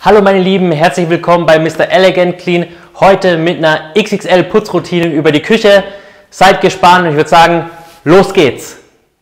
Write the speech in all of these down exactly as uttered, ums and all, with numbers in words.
Hallo meine Lieben, herzlich willkommen bei Mister Elegant Clean. Heute mit einer X X L Putzroutine über die Küche. Seid gespannt und ich würde sagen, los geht's!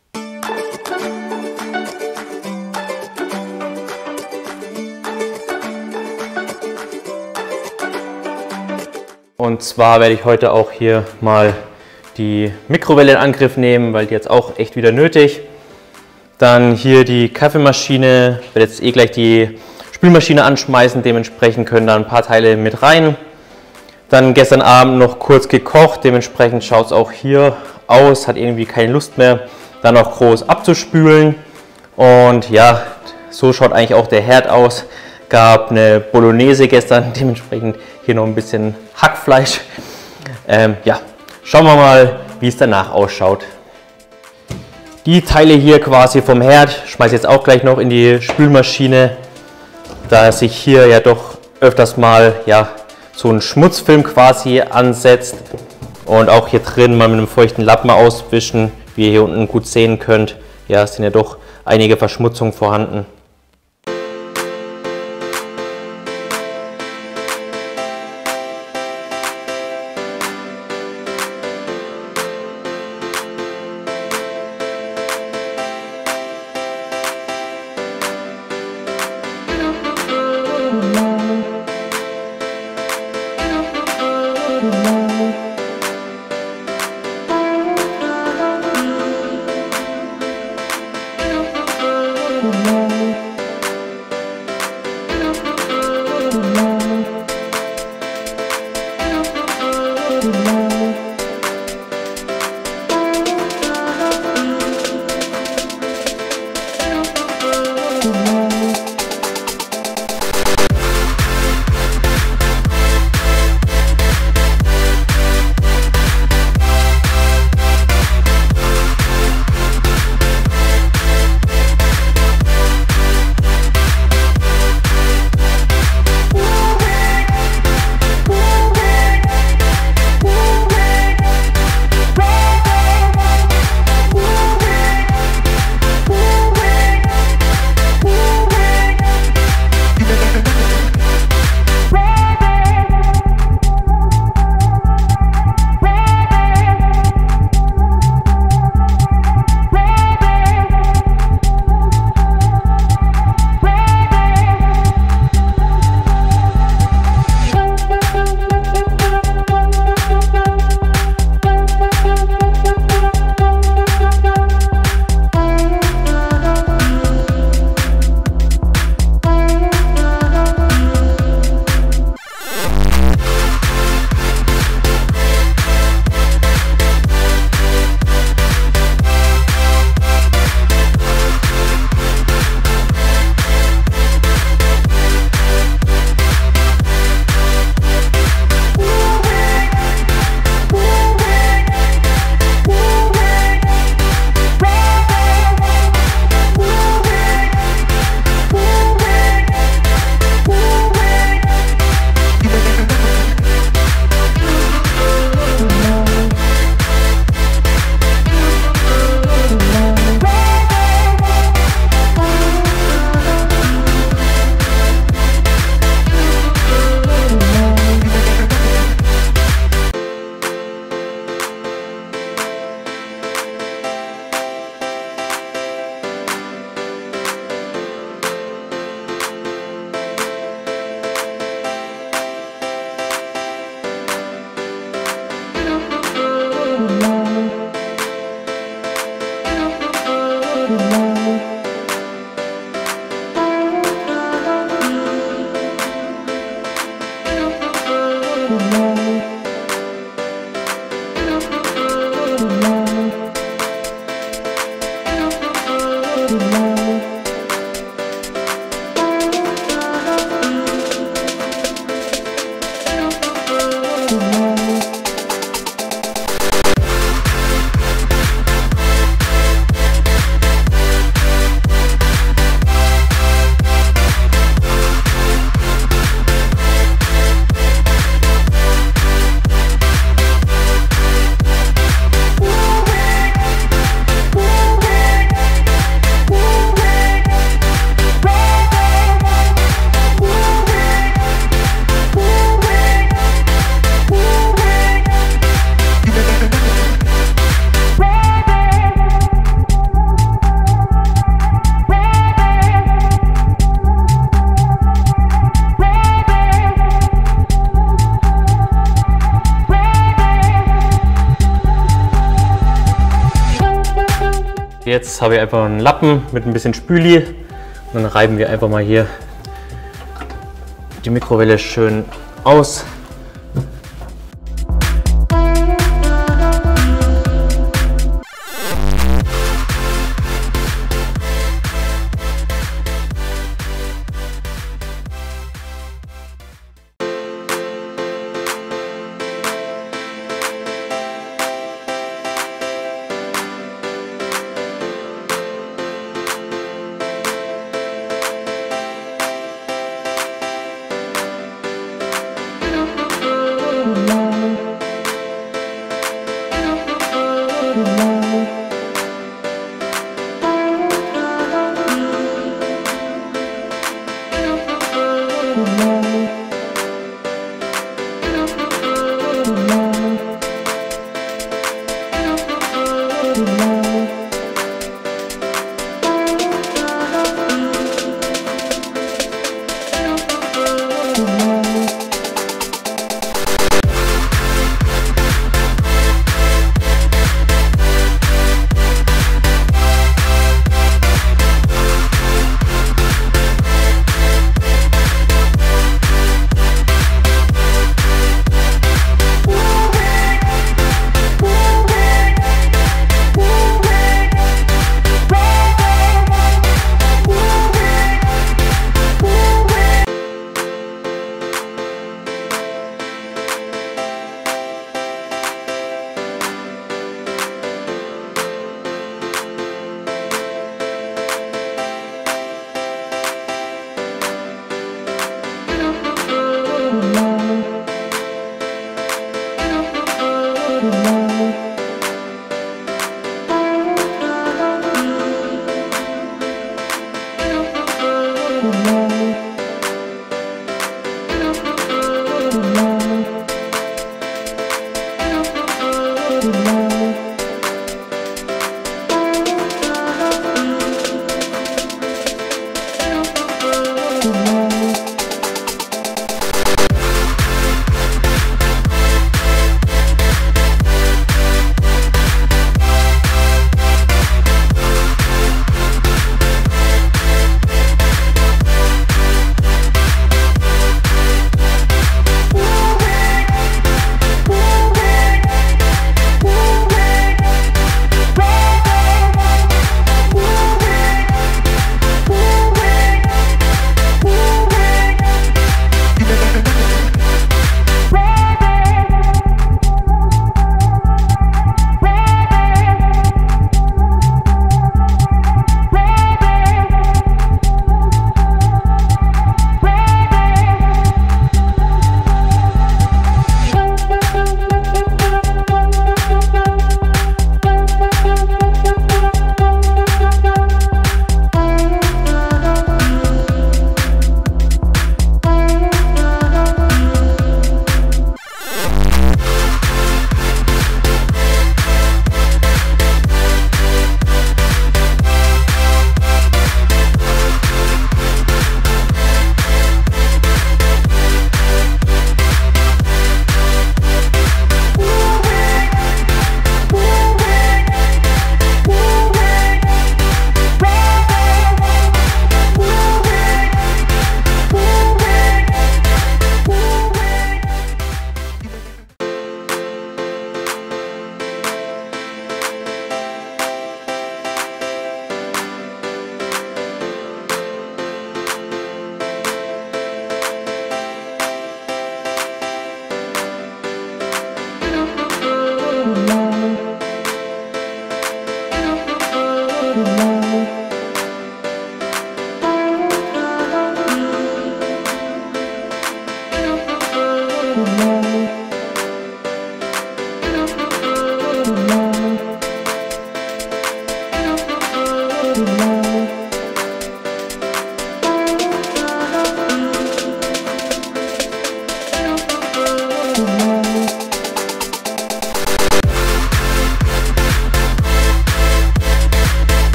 Und zwar werde ich heute auch hier mal die Mikrowelle in Angriff nehmen, weil die jetzt auch echt wieder nötig. Dann hier die Kaffeemaschine, ich werde jetzt eh gleich die Spülmaschine anschmeißen, dementsprechend können da ein paar Teile mit rein. Dann gestern Abend noch kurz gekocht, dementsprechend schaut es auch hier aus, hat irgendwie keine Lust mehr, dann noch groß abzuspülen. Und ja, so schaut eigentlich auch der Herd aus. Gab eine Bolognese gestern, dementsprechend hier noch ein bisschen Hackfleisch. Ähm, ja, schauen wir mal, wie es danach ausschaut. Die Teile hier quasi vom Herd schmeiße ich jetzt auch gleich noch in die Spülmaschine, da sich hier ja doch öfters mal ja, so ein Schmutzfilm quasi ansetzt. Und auch hier drin mal mit einem feuchten Lappen auswischen, wie ihr hier unten gut sehen könnt. Ja, es sind ja doch einige Verschmutzungen vorhanden. Thank you. Jetzt habe ich einfach einen Lappen mit ein bisschen Spüli und dann reiben wir einfach mal hier die Mikrowelle schön aus.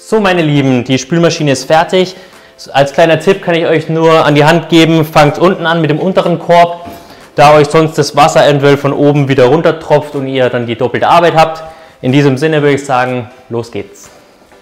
So meine Lieben, die Spülmaschine ist fertig. Als kleiner Tipp kann ich euch nur an die Hand geben, fangt unten an mit dem unteren Korb, da euch sonst das Wasser eventuell von oben wieder runter tropft und ihr dann die doppelte Arbeit habt. In diesem Sinne würde ich sagen, los geht's.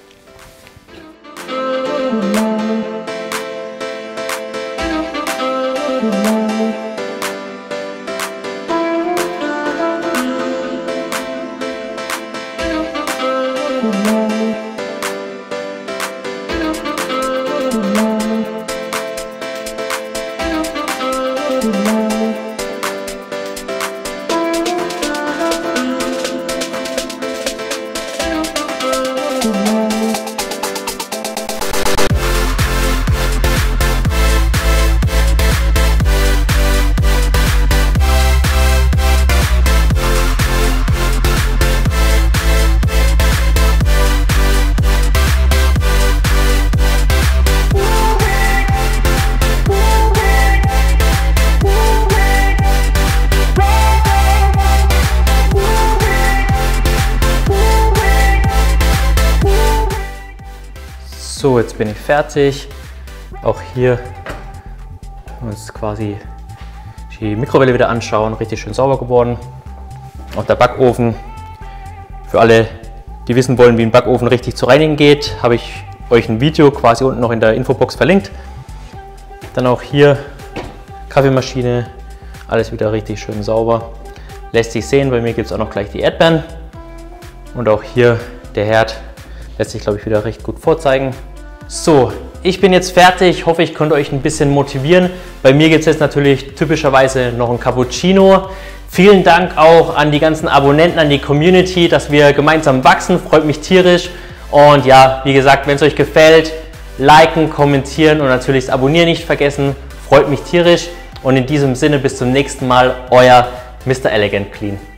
So, jetzt bin ich fertig. Auch hier uns quasi die Mikrowelle wieder anschauen. Richtig schön sauber geworden. Auch der Backofen. Für alle, die wissen wollen, wie ein Backofen richtig zu reinigen geht, habe ich euch ein Video quasi unten noch in der Infobox verlinkt. Dann auch hier Kaffeemaschine. Alles wieder richtig schön sauber. Lässt sich sehen, bei mir gibt es auch noch gleich die Erdbeeren. Und auch hier der Herd. Lässt sich, glaube ich, wieder recht gut vorzeigen. So, ich bin jetzt fertig. Ich hoffe, ich konnte euch ein bisschen motivieren. Bei mir gibt es jetzt natürlich typischerweise noch ein Cappuccino. Vielen Dank auch an die ganzen Abonnenten, an die Community, dass wir gemeinsam wachsen. Freut mich tierisch. Und ja, wie gesagt, wenn es euch gefällt, liken, kommentieren und natürlich das Abonnieren nicht vergessen. Freut mich tierisch. Und in diesem Sinne bis zum nächsten Mal, euer Mister Elegant Clean.